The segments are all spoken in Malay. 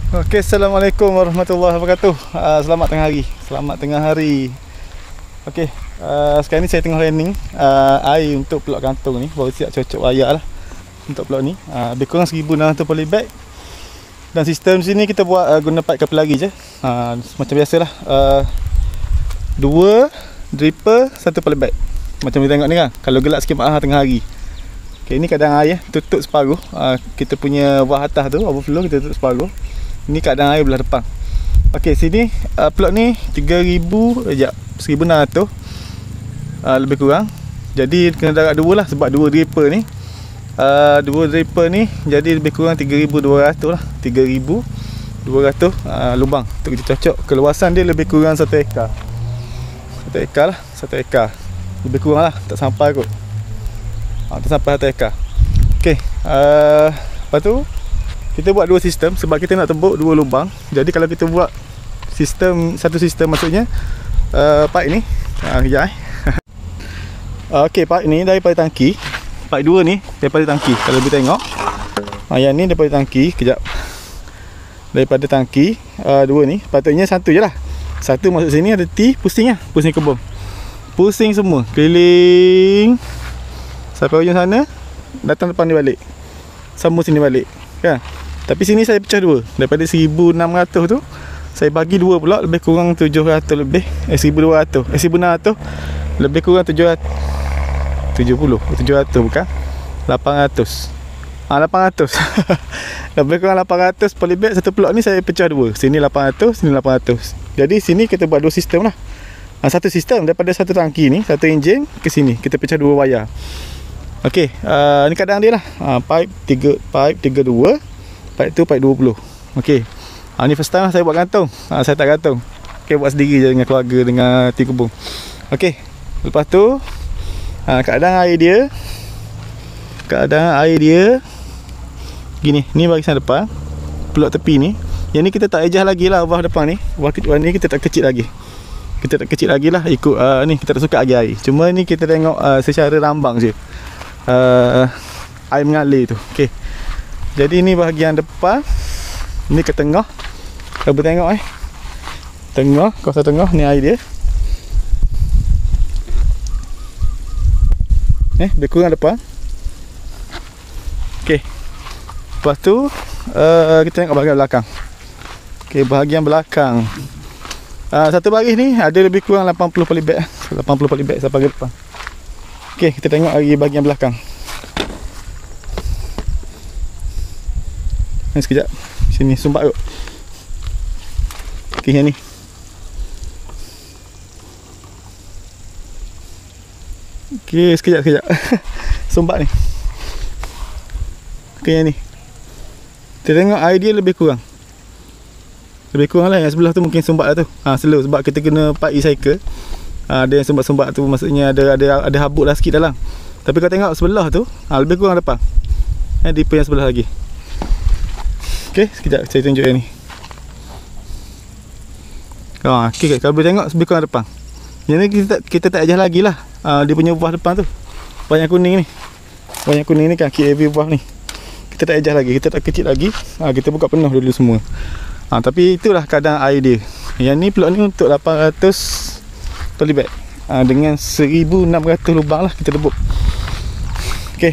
Okey, Assalamualaikum warahmatullahi wabarakatuh. Selamat tengah hari. Selamat tengah hari. Okey, sekarang ni saya tengah landing air untuk pelak kantung ni. Baru siap cocok wayar lah untuk pelak ni. Lebih kurang 1600 polybag. Dan sistem sini kita buat guna pipe kapal lagi je. Macam biasalah. 2 dripper, 1 polybag. Macam kita tengok ni kan. Kalau gelap sikit maaf tengah hari. Okey, ini keadaan air tutup separuh. Kita punya buah atas tu overflow, kita tutup separuh. Ini keadaan air belah depan. Okey, sini plot ni 1600 lebih kurang. Jadi kena darat 2 lah sebab 2 dripper ni. 2 dripper ni jadi lebih kurang 3200 lah. 3200 lubang untuk kita cocok. Keluasan dia lebih kurang 1 ekar. 1 ekar lah, 1 ekar. Lebih kurang lah, tak sampai kot. Tak sampai 1 ekar. Okey, lepas tu kita buat 2 sistem sebab kita nak tembuk 2 lubang. Jadi kalau kita buat sistem, satu sistem maksudnya pipe ni kejap okey, pipe ni daripada tangki. Pipe 2 ni daripada tangki. Kalau kita tengok yang ni daripada tangki. Kejap. Daripada tangki 2 ni. Patutnya satu je lah. Satu masuk sini ada T, pusing lah. Pusing kebun. Pusing semua keliling sampai ujung sana. Datang depan ni balik. Sambung sini balik kan. Tapi sini saya pecah 2. Daripada 1600 tu saya bagi 2 pula, lebih kurang 700 lebih 1200 1600 lebih kurang 700 bukan 800 lebih kurang 800 polybag. Satu plot ni saya pecah 2. Sini 800, sini 800. Jadi sini kita buat 2 sistem lah. Satu sistem daripada satu tangki ni, satu enjin ke sini kita pecah 2 wayar. Okey, ni kadang dia lah. Pipe 32, pipe tu pipe 20. Okey. Ni first time lah saya buat gantung. Saya tak gantung. Okey, buat sendiri je dengan keluarga, dengan tim kebun. Okey. Lepas tu keadaan air dia gini. Ni barisan depan. Peluk tepi ni. Yang ni kita tak adjust lagi lah bawah depan ni. Bawah ni kita tak kecil lagi. Kita tak kecil lagi lah ikut ni kita tak suka lagi air. Cuma ni kita tengok secara rambang je. Air mengalir tu. Okey. Jadi ni bahagian depan. Ni ke tengah. Kalau boleh tengok tengah, kawasan tengah ni air dia. Lebih kurang depan. Okey. Lepas tu kita tengok bahagian belakang. Okey, bahagian belakang. Satu baris ni ada lebih kurang 80 polybag. 80 polybag sampai ke depan. Okey, kita tengok lagi bahagian belakang. Sekejap. Sini sumbat kot. Okey, yang ni. Okey, sekejap. Sumbat ni. Okey, yang ni. Kita tengok air dia lebih kurang. Lebih kurang lah. Yang sebelah tu mungkin sumbat lah tu. Slow sebab kita kena pipe recycle. Ada yang sumbat-sumbat tu maksudnya ada habuk lah sikit dalam. Tapi kalau tengok sebelah tu lebih kurang depan. Dripper yang sebelah lagi. Okey, sekejap saya tunjuk yang ni. Okey, kalau boleh tengok lebih kurang depan. Yang ni kita tak adjust lagi lah. Dia punya buah depan tu. Buah yang kuning ni. Buah yang kuning ni kan KAV buah ni. Kita tak adjust lagi, kita tak kecil lagi. Kita buka penuh dulu semua. Tapi itulah keadaan air dia. Yang ni plot ni untuk 800 polybag. Dengan 1600 lubang lah kita debuk. Okey.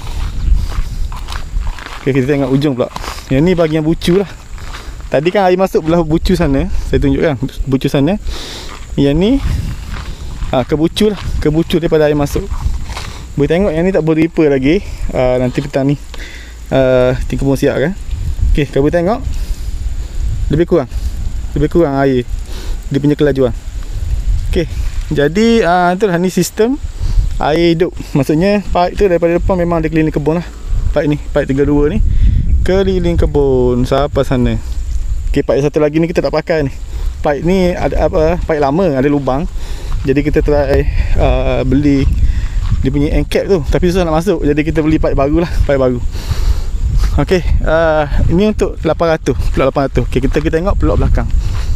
Okey, kita tengok ujung pula. Yang ni bahagian bucu lah. Tadi kan air masuk belah bucu sana. Saya tunjukkan bucu sana. Yang ni ke bucu lah. Ke bucu daripada air masuk. Boleh tengok yang ni tak boleh dripper lagi. Nanti petang ni tim kebun siap kan. Okey, kalau boleh tengok lebih kurang air dia punya kelajuan. Okey, jadi itulah ni sistem air hidup. Maksudnya pipe tu daripada depan memang dia keliling kebun lah. Pipe ni, pipe 32 ni keliling kebun sampai sana. Okey, pipe satu lagi ni kita tak pakai ni. Pipe ni ada pipe lama, ada lubang. Jadi kita try beli dia punya end cap tu, tapi susah nak masuk. Jadi kita beli pipe baru lah, pipe baru. Okey, ini untuk 800, plot 800. Okey, kita tengok plot belakang.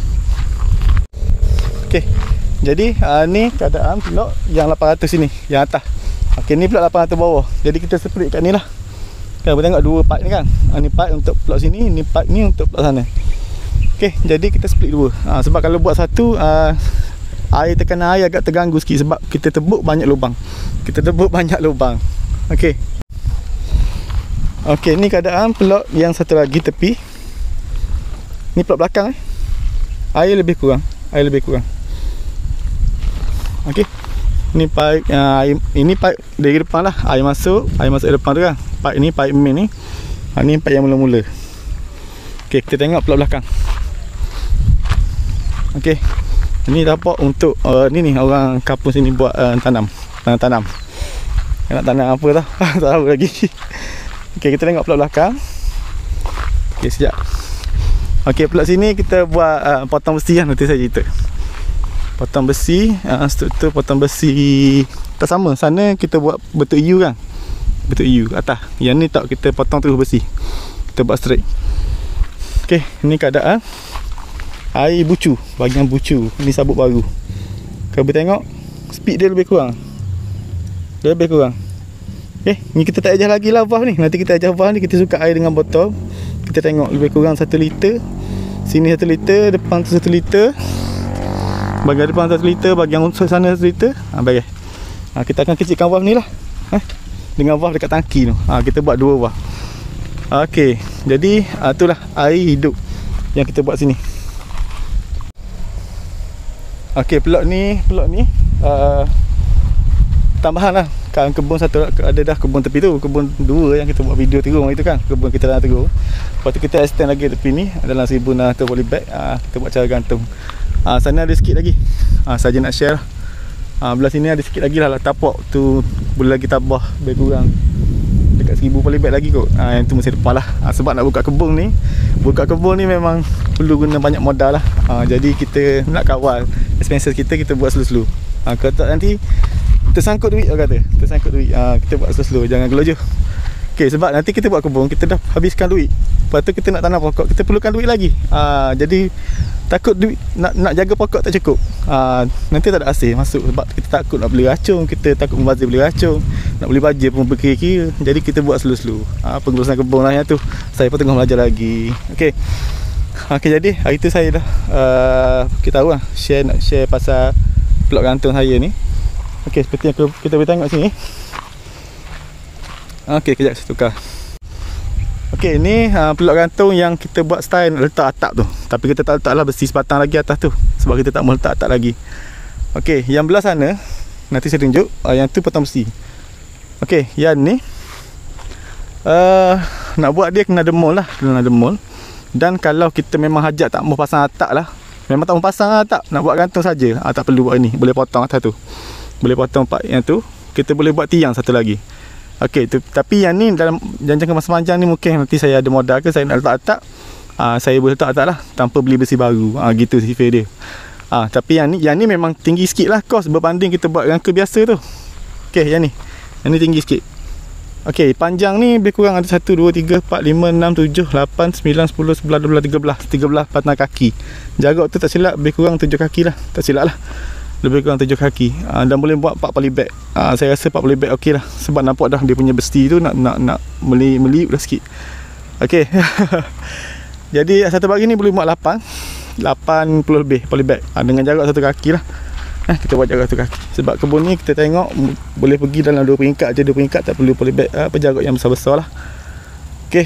Okey. Jadi ni keadaan plot yang 800 sini, yang atas. Okey, ni plot 800 bawah. Jadi kita split kat ni lah. Kan boleh tengok 2 pipe ni kan. Ni pipe untuk plot sini, ni pipe ni untuk plot sana. Okey, jadi kita split dua. Sebab kalau buat satu, air, tekanan air agak terganggu sikit sebab kita tebuk banyak lubang. Okey. Okey, ni keadaan pelok yang satu lagi tepi. Ni pelok belakang Air lebih kurang. Okey. Ni pipe, ini pipe dari depan lah. Air masuk depan tu kan. Pipe ni, pipe main ni. Ni pipe yang mula-mula. Okey, kita tengok pelok belakang. Okey. Ini tapak untuk ni orang kampung sini buat tanam. Nak tanam apa tau. Tak tahu lagi. Okey, kita tengok pelok belakang. Okey, sekejap. Okey, pelok sini kita buat potong besi lah, nanti saya cerita. Potong besi, struktur potong besi tak sama. Sana kita buat bentuk U kan. Bentuk U atas. Yang ni tak, kita potong terus besi. Kita buat straight. Okey, ni keadaan air bucu, bahagian bucu. Ni sabuk baru. Kalau boleh tengok, speed dia lebih kurang. Okey, ni kita tak adjust lagi lah valve ni. Nanti kita adjust valve ni, kita suka air dengan botol. Kita tengok lebih kurang 1 liter. Sini 1 liter, depan tu 1 liter. Bahagian depan 1 liter, bahagian sana 1 liter. Baik. Kita akan kecilkan valve ni lah. Dengan valve dekat tangki tu. Kita buat 2 valve. Okey, jadi itulah air hidup yang kita buat sini. Okey, pelok ni tambahan lah. Kan kebun satu ada dah, kebun tepi tu, kebun 2 yang kita buat video terung itu kan, kebun kita dah terung. Lepas tu kita extend lagi tepi ni dalam 1600 polybag. Kita buat cara gantung. Sana ada sikit lagi. Saja nak share lah. Belah sini ada sikit lagi lah tapak tu, boleh lagi tambah lebih kurang dekat 1000 polybag lagi kot. Yang tu mesti depan lah. Sebab nak buka kebun ni memang perlu guna banyak modal lah. Jadi kita nak kawal expenses kita buat slow-slow. Kalau tak nanti tersangkut duit, orang kata tersangkut duit. Kita buat slow-slow, jangan gelojoh. Okey, sebab nanti kita buat kebun, kita dah habiskan duit. Lepas tu kita nak tanam pokok, kita perlukan duit lagi. Jadi takut duit nak jaga pokok tak cukup. Nanti tak ada hasil masuk sebab kita takut nak beli racun, kita takut membazir beli racun, nak beli baja pun berkira-kira. Jadi kita buat slow-slow. Pengurusan kebun lah yang tu. Saya pun tengah belajar lagi. Okey. Jadi hari tu saya dah kita tahu lah share pasal pelok gantung saya ni. Okey, seperti yang kita boleh tengok sini. Okey, kejap saya tukar. Okey, ni pelok gantung yang kita buat style letak atap tu. Tapi kita tak letaklah besi sebatang lagi atas tu, sebab kita tak mau letak atap lagi. Okey, yang belah sana nanti saya tunjuk. Yang tu potong besi. Okey, yang ni nak buat dia kena ada mold lah, Dan kalau kita memang hajat tak mau pasang atap lah, memang tak mau pasang atap, nak buat gantung saja, tak perlu buat ni. Boleh potong atas tu, boleh potong part yang tu. Kita boleh buat tiang satu lagi. Okey, tapi yang ni dalam jangka masa panjang ni mungkin nanti saya ada modal ke, saya nak letak atap, saya boleh letak atap lah tanpa beli besi baru. Gitu sifir dia. Tapi yang ni memang tinggi sikit lah kos berbanding kita buat rangka biasa tu. Okey, yang ni tinggi sikit. Okey, panjang ni lebih kurang ada 1, 2, 3, 4, 5, 6, 7, 8, 9, 10, 11, 12, 13 patang kaki. Jarak tu tak silap lebih kurang 7 kaki lah, tak silap lah, lebih kurang 7 kaki. Dan boleh buat 4 polybag. Saya rasa 4 polybag okey lah, sebab nampak dah dia punya besi tu nak meliuk dah sikit. Okey. Jadi satu bagi ni boleh buat 80 lebih polybag, dengan jarak 1 kaki lah. Kita buat jarak 1 kaki. Sebab kebun ni kita tengok boleh pergi dalam 2 peringkat je, 2 peringkat tak perlu polybag jarak yang besar-besar lah. Okey,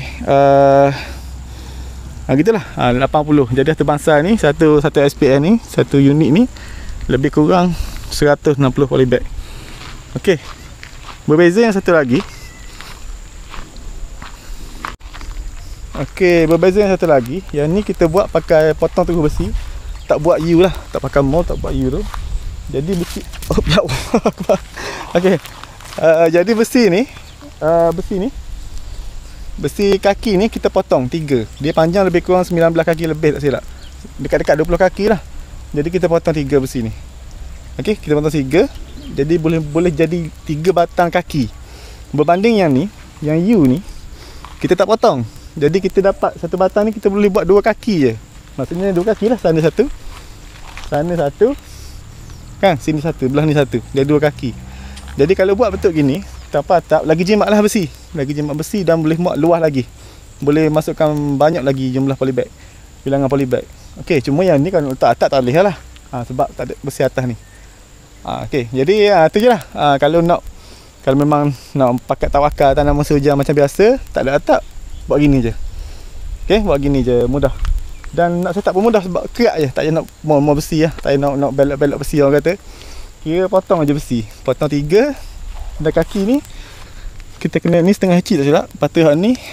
gitulah. 80. Jadi satu bangsa ni, satu SPN ni, satu unit ni lebih kurang 160 polybag. Okey. Berbeza yang satu lagi. Okey, berbeza yang satu lagi. Yang ni kita buat pakai potong terus besi. Tak buat U lah, tak pakai mold, tak buat U tu. Jadi besi okey. Jadi besi ni besi kaki ni kita potong 3. Dia panjang lebih kurang 19 kaki lebih tak silap. Dekat-dekat 20 kaki lah. Jadi kita potong 3 besi ni. Okey, kita potong 3. Jadi boleh jadi 3 batang kaki. Berbanding yang ni, yang U ni kita tak potong. Jadi kita dapat satu batang ni kita boleh buat 2 kaki je. Maksudnya 2 kaki lah, sana 1, sana 1. Kan, sini 1, belah ni 1. Dia 2 kaki. Jadi kalau buat bentuk gini, tanpa atap, lagi jimat lah besi. Lagi jimat besi dan boleh muat luas lagi. Boleh masukkan banyak lagi jumlah polybag, bilangan polybag. Okey, cuma yang ni kan letak atas tak boleh lah. Sebab tak ada besi atas ni. Okey, jadi tu je lah. Kalau memang nak pakai tawakal tanam masa hujan macam biasa, tak ada atap, buat gini je. Okey, buat gini je, mudah. Dan nak setup pun mudah sebab kerak je, tak payah nak mau besi lah, tak payah nak belok-belok besi orang kata. Kira potong aja besi. Potong 3 dan kaki ni kita kena ni setengah inci tak silap. Lepas tu hak ni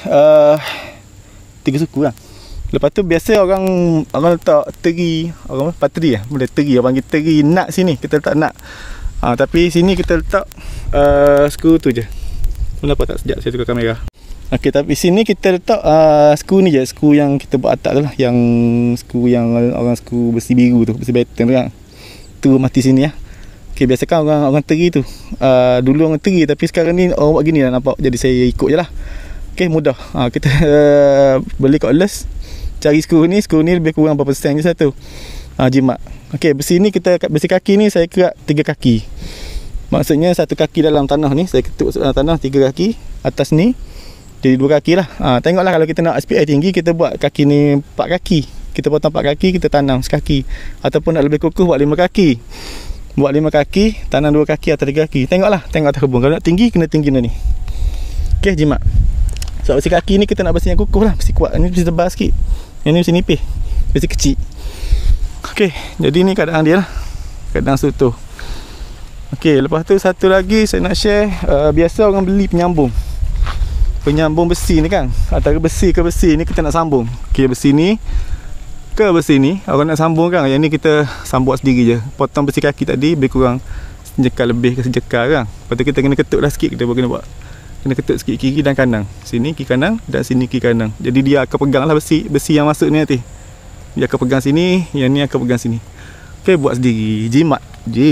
3 suku lah. Lepas tu biasa orang letak teri, orang patri lah, boleh teri, orang panggil teri nut sini, kita letak nut. Tapi sini kita letak skru tu je. Kenapa tak sejak saya tukar kamera. Okey, tapi sini kita letak skru ni je, skru yang kita buat atap tu lah, yang skru yang orang skru besi biru tu, besi batten tu kan. Tu mati sini lah. Okey, biasa kan orang teri tu. Dulu orang teri, tapi sekarang ni orang buat gini lah, nampak. Jadi saya ikut je lah. Okey, mudah. Kita beli cordless, cari skru ni lebih kurang berapa sen je satu. Jimat. Okey, besi ni besi kaki ni saya kerak 3 kaki. Maksudnya satu kaki dalam tanah ni, saya ketuk dalam tanah 3 kaki. Atas ni jadi 2 kaki lah. Tengoklah kalau kita nak SPI tinggi, kita buat kaki ni 4 kaki. Kita potong 4 kaki, kita tanam sekaki. Ataupun nak lebih kukuh, buat 5 kaki. Buat 5 kaki, tanam 2 kaki atau 3 kaki. Tengok atas kebun. Kalau nak tinggi, kena tinggi ni. Okey, jimat. So besi kaki ni kita nak besi yang kukuh lah, besi kuat. Ini besi tebal sikit. Yang ni besi nipis, besi kecil. Okey, jadi ni keadaan dia lah. Keadaan struktur. Okey, lepas tu satu lagi saya nak share. Biasa orang beli penyambung besi ni kan. Antara besi ke besi ni kita nak sambung. Okey, besi ni ke besi ni orang nak sambung kan. Yang ni kita sambung sendiri je. Potong besi kaki tadi lebih kurang sejekal lebih ke sejekal kan. Lepas tu kita kena ketuk lah sikit. Kita kena ketuk sikit kiri dan kanan. Sini kiri kanan dan sini kiri kanan. Jadi dia akan pegang lah besi yang masuk ni nanti. Dia akan pegang sini, yang ni akan pegang sini. Okey, buat sendiri. Jimat.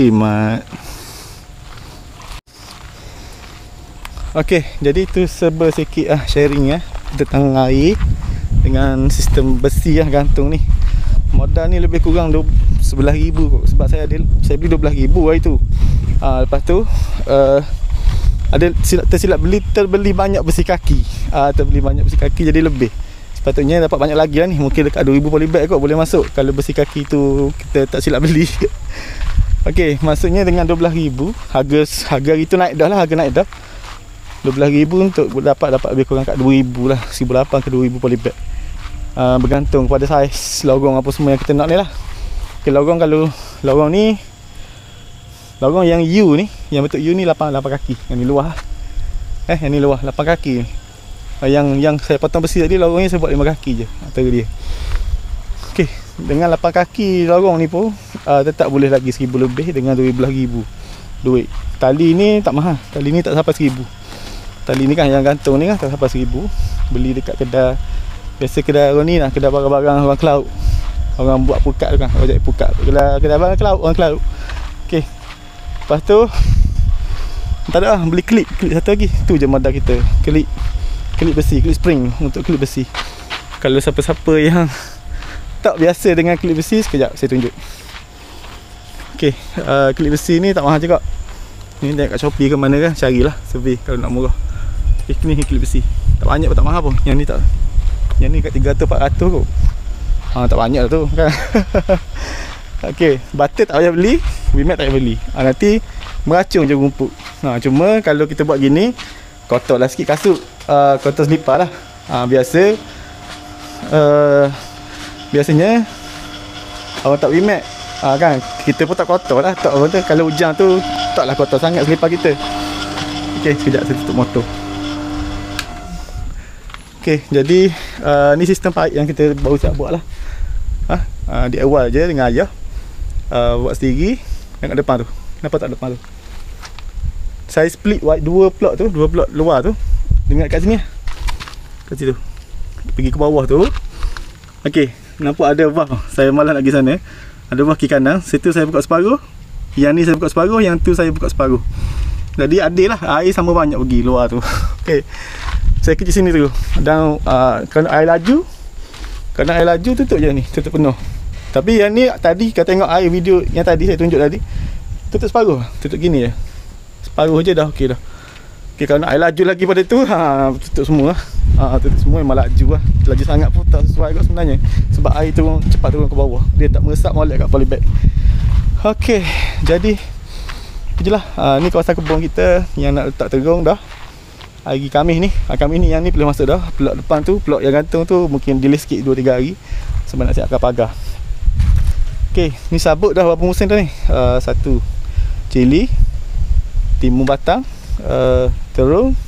Okey, jadi itu serba sikit sharing tentang air dengan sistem besi gantung ni. Modal ni lebih kurang 11,000 kot. Sebab saya beli 12,000 hari tu. Lepas tu ada tersilap terbeli banyak besi kaki. Jadi lebih. Sepatutnya dapat banyak lagi lah ni. Mungkin dekat 2,000 polybag kot boleh masuk. Kalau besi kaki tu kita tak silap beli. Okey, maksudnya dengan 12,000 harga itu naik dah lah. Harga naik dah 12,000 untuk dapat lebih kurang kat 2,000 lah. 1,800 ke 2,000 polybag. Bergantung kepada saiz lorong apa semua yang kita nak ni lah. Okay, lorong ni, lorong yang U ni, yang bentuk U ni 8 kaki. Yang ni luar lah. Yang ni luar 8 kaki. Yang saya potong besi tadi, lorongnya saya buat 5 kaki je antara dia. Okey, dengan 8 kaki lorong ni pun tetap boleh lagi 1,000 lebih dengan 12,000 duit. Tali ni tak mahal. Tali ni tak sampai 1,000. Tali ni kan yang gantung ni kan tak sampai 1,000. Beli dekat kedai, biasa kedai orang ni lah, kedai barang-barang orang Cloud. Orang buat pukat tu kan, orang jadi pukat. Kedai barang Cloud, orang Cloud. Okey. Lepas tu tak ada lah, beli klip satu lagi. Tu je modal kita. Klip besi, klip spring untuk klip besi. Kalau siapa-siapa yang tak biasa dengan klip besi, sekejap saya tunjuk. Okey, klip besi ni tak mahal juga. Ni tengok kat Shopee ke mana kan, carilah survey kalau nak murah. Ni klip besi. Tak banyak pun, tak mahal pun. Yang ni tak. Yang ni kat 300-400 kot. Tak banyak lah tu kan. Okey, butter tak payah beli, Wimax tak payah beli. Nanti meracung je rumput. Cuma kalau kita buat gini, kotor lah sikit kasut. Kotor selipar lah. Biasanya orang tak Wimax kan, kita pun tak kotor lah. Tak orang tu, kalau hujan tu taklah kotor sangat selipar kita. Okey, sekejap saya tutup motor. Okey, jadi ni sistem paip yang kita baru siap buat lah. Di awal je dengan ayah buat sendiri. Tengok depan tu, kenapa tak depan tu? Saya split white dua plot luar tu dengan kat sini lah. Kat situ. Pergi ke bawah tu. Okey, nampak ada valve. Saya malas nak pergi sana. Ada valve kiri kanan. Situ saya buka separuh. Yang ni saya buka separuh, yang tu saya buka separuh. Jadi adil lah, air sama banyak pergi luar tu. Okey. Saya kerja sini tu. Dan kalau air laju tutup je ni, tutup penuh. Tapi yang ni tadi kau tengok air video yang tadi saya tunjuk tadi, tutup separuh, tutup gini je. Separuh je dah okey dah. Okay, kalau nak air laju lagi pada tu, tutup semua lah. Tutup semua memang laju lah. Laju sangat pun tak sesuai kot sebenarnya. Sebab air turun, cepat turun ke bawah. Dia tak meresap molek kat polybag. Okay, jadi tu je lah. Ni kawasan kebun kita yang nak letak terung dah. Hari Khamis ni. Khamis ni yang ni boleh masuk dah. Pelok depan tu, pelok yang gantung tu mungkin delay sikit 2-3 hari. Sebab nak siapkan pagar. Okay, ni sabut dah berapa musim dah ni. Satu cili, timun batang, terung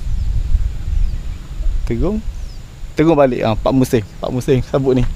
balik. 4 musim sabut ni.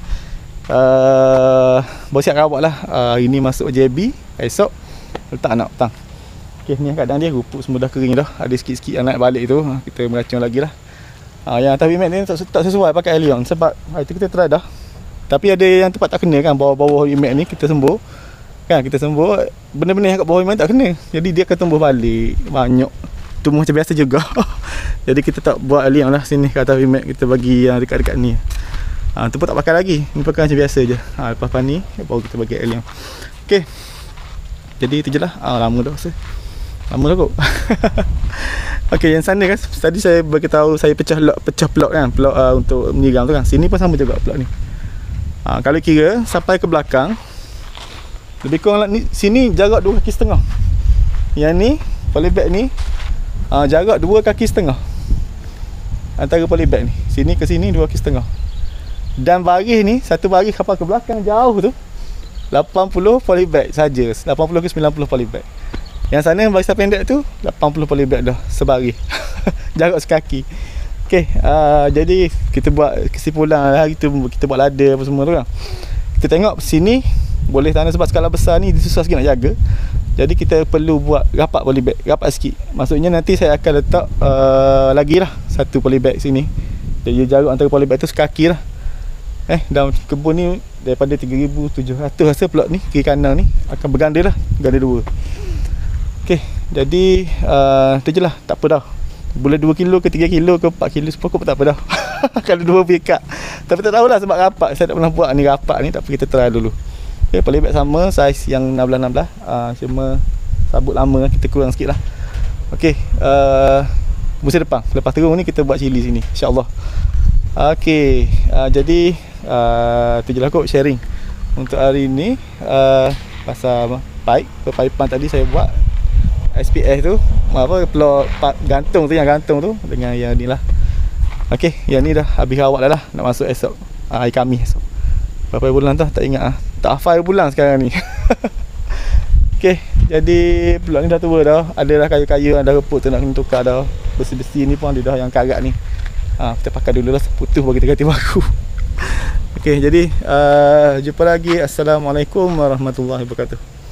Baru siap rawat lah. Hari ni masuk JB, esok letak anak petang. Okay, ni kadang dia rupuk semua dah kering dah. Ada sikit-sikit yang naik balik tu, kita meracun lagi lah. Yang atas VMAX ni tak sesuai pakai Allion. Sebab itu kita try dah. Tapi ada yang tempat tak kena kan, bawah-bawah VMAX ni kita sembuh. Kan kita sembuh, benda-benda yang kat bawah VMAX tak kena. Jadi dia akan tumbuh balik banyak. Tumbuh macam biasa juga. Jadi kita tak buat Allion lah sini kat atas VMAX, kita bagi yang dekat-dekat ni. Tu pun tak pakai lagi. Ni pakai macam biasa je. Lepas ni baru kita bagi Allion. Okay, jadi itu je lah. Lama dah rasa. Lama dah kot. Okay, yang sana kan tadi saya bagi tahu saya pecah plot kan, plot untuk menyiram tu kan. Sini pun sama juga plot ni. Kalau kira sampai ke belakang lebih kurang ni, sini jarak 2 kaki setengah. Yang ni polybag ni jarak 2 kaki setengah antara polybag ni. Sini ke sini 2 kaki setengah. Dan baris ni, satu baris kapal ke belakang jauh tu 80 polybag saja. 80 ke 90 polybag. Yang sana baris pendek tu 80 polybag dah sebaris. Jarak sekaki. Okay, jadi kita buat kesimpulan lah. Kita buat ladder apa semua tu kan. Kita tengok sini boleh tanam sebab skala besar ni susah sikit nak jaga. Jadi kita perlu buat rapat polybag, rapat sikit. Maksudnya nanti saya akan letak lagi lah satu polybag sini. Jadi jarak antara polybag tu sekaki lah. Dalam kebun ni daripada 3,700 rasa plot ni kiri kanan ni akan berganda lah, ganda 2. Okay, jadi tu je lah, tak apa dah. Boleh 2 kilo ke 3 kilo ke 4 kilo sepokok pun tak apa dah. Kalau 2 pikat. Tapi tak tahulah sebab rapat. Saya tak pernah buat ni rapat ni, tapi kita try dulu. Okay, polybag sama saiz yang 16-16. Cuma sabut lama kita kurang sikit lah. Okay, musim depan lepas terung ni kita buat cili sini, InsyaAllah. Okay, jadi tu je lah kot sharing untuk hari ni. Pasal pipaan tadi saya buat SPS tu, plot gantung tu, yang gantung tu dengan yang ni lah. Okay, yang ni dah habis rawat dah lah. Nak masuk esok, hari Khamis esok. Berapa bulan tu tak ingat tak hafal bulan sekarang ni. Okay, jadi plot ni dah tua dah. Ada dah kayu-kayu yang dah reput tu, nak kena tukar dah. Besi-besi ni pun ada dah yang karat ni. Kita pakai dulu lah, putus baru kita ganti baru. Okay, jadi jumpa lagi. Assalamualaikum warahmatullahi wabarakatuh.